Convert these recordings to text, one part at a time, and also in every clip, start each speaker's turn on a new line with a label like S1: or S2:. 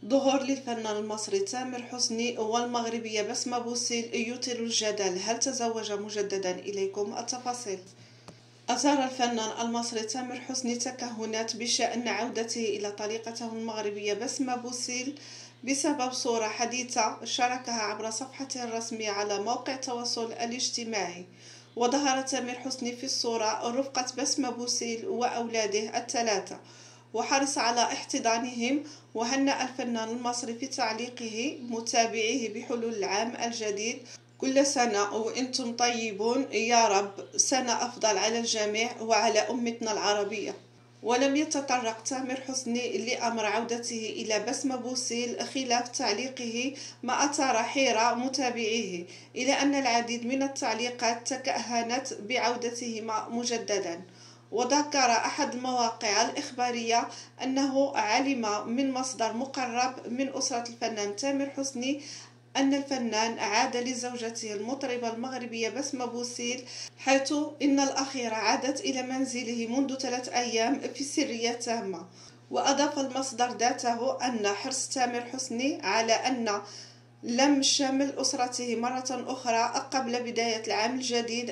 S1: ظهور للفنان المصري تامر حسني والمغربية بسمة بوسيل يثير الجدل. هل تزوج مجددا؟ إليكم التفاصيل. أثار الفنان المصري تامر حسني تكهنات بشأن عودته إلى طليقته المغربية بسمة بوسيل بسبب صورة حديثة شاركها عبر صفحته الرسمية على موقع التواصل الاجتماعي. وظهر تامر حسني في الصورة رفقة بسمة بوسيل وأولاده الثلاثة، وحرص على احتضانهم. وهنأ الفنان المصري في تعليقه متابعيه بحلول العام الجديد: كل سنة وأنتم طيبون يا رب، سنة أفضل على الجميع وعلى أمتنا العربية. ولم يتطرق تامر حسني لأمر عودته إلى بسمة بوسيل خلاف تعليقه، ما أثار حيرة متابعيه، إلى أن العديد من التعليقات تكهنت بعودتهما مجددا. وذكر أحد المواقع الإخبارية أنه علم من مصدر مقرب من أسرة الفنان تامر حسني أن الفنان عاد لزوجته المطربة المغربية بسمة بوسيل، حيث إن الأخيرة عادت إلى منزله منذ 3 أيام في سرية تامة. وأضاف المصدر ذاته أن حرص تامر حسني على أن لم شمل أسرته مرة أخرى قبل بداية العام الجديد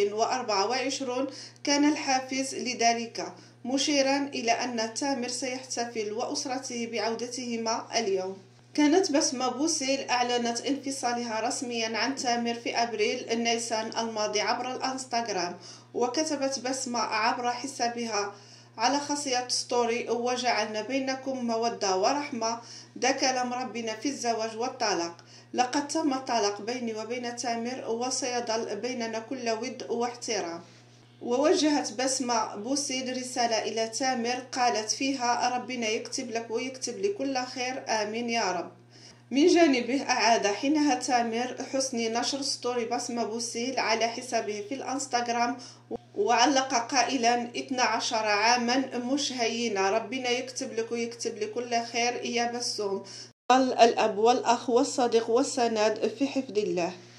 S1: 2024 كان الحافز لذلك، مشيرا إلى أن تامر سيحتفل وأسرته بعودتهما اليوم. كانت بسمة بوسيل أعلنت انفصالها رسميا عن تامر في أبريل نيسان الماضي عبر الانستغرام. وكتبت بسمة عبر حسابها على خاصية ستوري: وجعلنا بينكم مودة ورحمة، ده كلام ربنا في الزواج والطلاق. لقد تم الطلاق بيني وبين تامر، وسيظل بيننا كل ود واحترام. ووجهت بسمة بوسيل رسالة إلى تامر قالت فيها: ربنا يكتب لك ويكتب لي كل خير، آمين يا رب. من جانبه أعاد حينها تامر حسني نشر ستوري بسمة بوسيل على حسابه في الانستغرام، وعلق قائلا: 12 عاما مش هينة، ربنا يكتب لك ويكتب لي كل خير يا بسوم، ظل الأب والأخ والصديق والسند في حفظ الله.